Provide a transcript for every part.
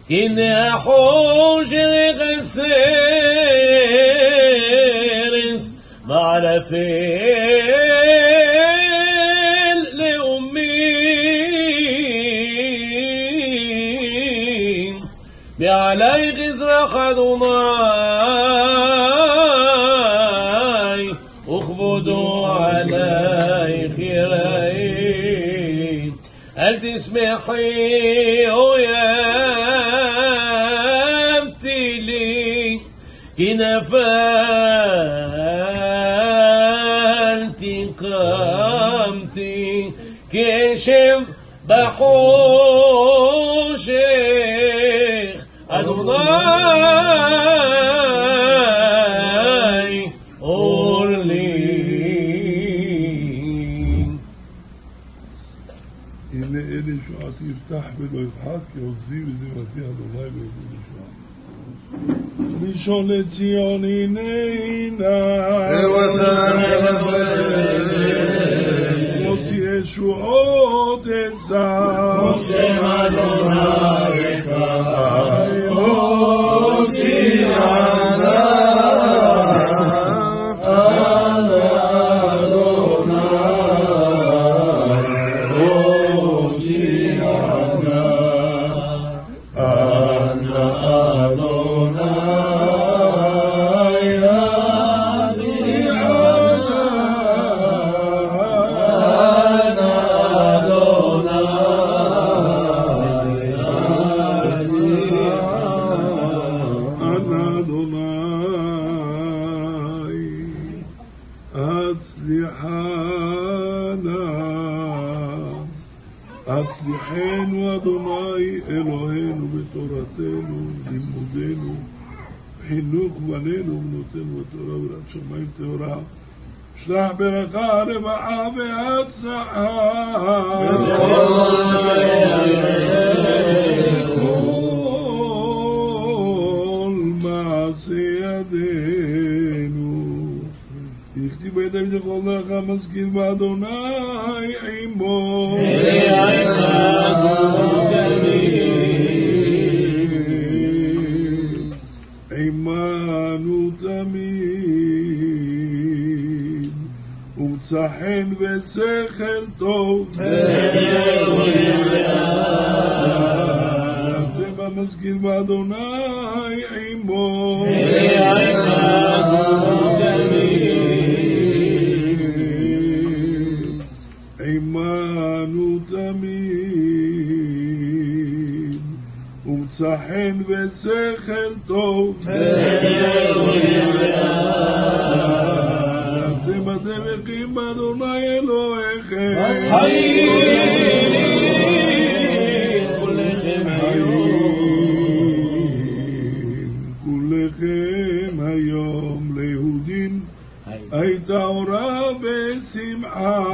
הנה החושך הסרס מערפל לאומים בעלייך יזרח אדוני וכבודו עלייך יראה אל תשמחי אויבתי לי כי נפלתי קמתי כשב בחושך אדוני אור לי. הנה אלה שועתי יפתח ולא יפחד כי עוזי וזמרתי אדוני ויבוא לשוע. ראשון לציון הננה מוציא ישועות עשה משה אדוני יקר הושיענה הצליחנו אדוני אלוהינו בתורתנו לימודנו חינוך בנינו ובנותינו בתורה וביראת שמיים טהורה שלח ברכה רווחה והצלחה כל מעשה ידינו יכתיב בידי בכל דרכה מזכיר באדוני עמו עמנו תמיד ומצא חן ושכל טוב אתם המזכיר באדוני עמו עמנו תמיד ומצא חן ושכל טוב אתם הדבקים באדוני אלוהיכם כולכם היום כולכם היום ליהודים הייתה אורה ושמחה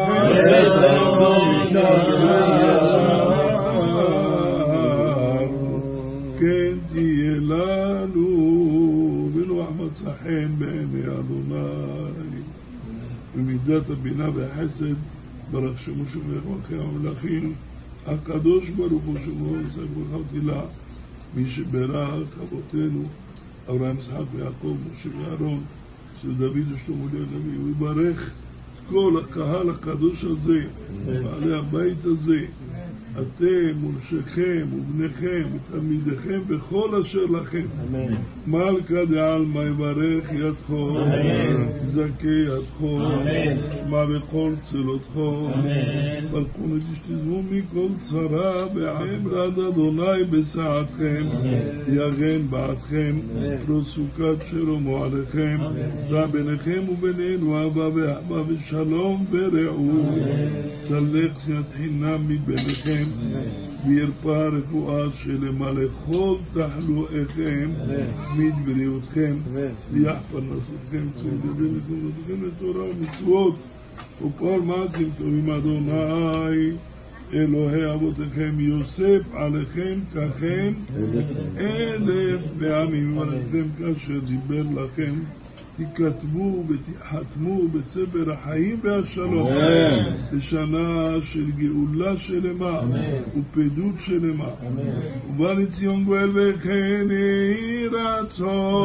כן תהיה לנו ונוח מצא חן בעיני אדוני במידת הבינה והחסד ברך שמו שמך מלכי המלכים הקדוש ברוך הוא שמו ושק ברכה ותהילה מי שברך אבותינו אברהם יצחק ויעקב משה ואהרון של דוד ושלמה הנביא הוא יברך את כל הקהל הקדוש הזה בעלי הבית הזה אתם ונשיכם ובניכם ותלמידיכם בכל אשר לכם מלכה דעלמא יברך ידכו זכה ידכו שמע בכל צלותכו ברכו ותשתזמו מכל צרה בעמד אדוני בסעתכם יגן בעדכם לא סוכת שלומו עליכם דע ביניכם ובינינו אהבה ואחווה ושלום ורעות צלח שנאת חינם מביניכם וירפא רפואה שלמה לכל תחלואיכם מבריאותכם ויח פרנסתכם צוות לכם לתורה ומצוות וכל מעשים טובים אדוני אלוהי אבותיכם יוסף עליכם ככם 1000 פעמים עליכם כאשר דיבר לכם תיכתבו ותיחתמו בספר החיים והשלום, בשנה של גאולה שלמה ופדות שלמה, ובא לציון גואל וכן יהי רצון.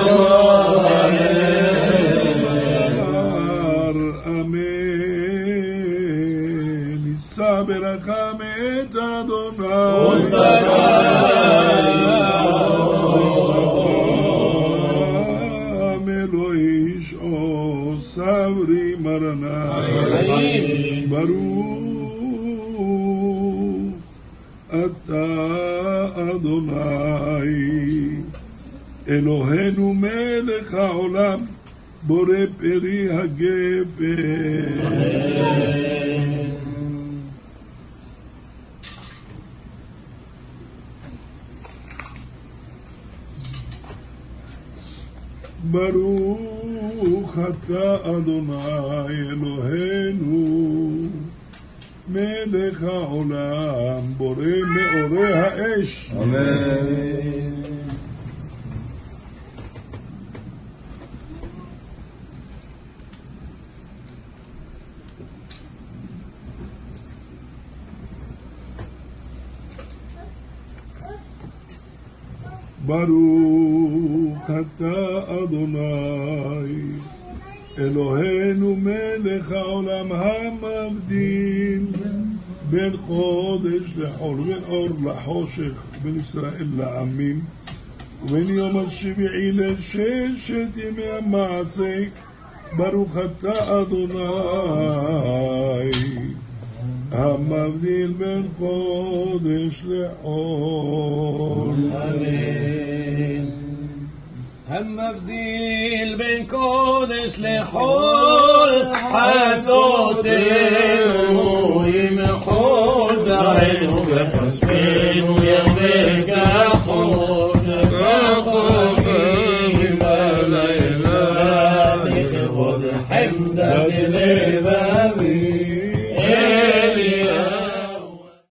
אמן. נישא ברכה מאת אדוני סברי מרנה ברוך אתה אדוני אלוהינו מלך העולם בורא פרי הגפן. ברוך אתה אדוני אלוהינו מלך העולם בורא מאורי האש. אמן. ברוך אתה אדוני אלוהינו מלך העולם המבדיל בין חודש לחול ובין אור לחושך בין ישראל לעמים ובין יום השביעי לששת ימי המעשה. ברוך אתה אדוני המבדיל בין קודש לחול. אמן. המבדיל בין קודש לחול, חטאותינו ימחול, זרענו וכספנו ירבה כחול, רחוקים בלילה לכבוד חמדת לבב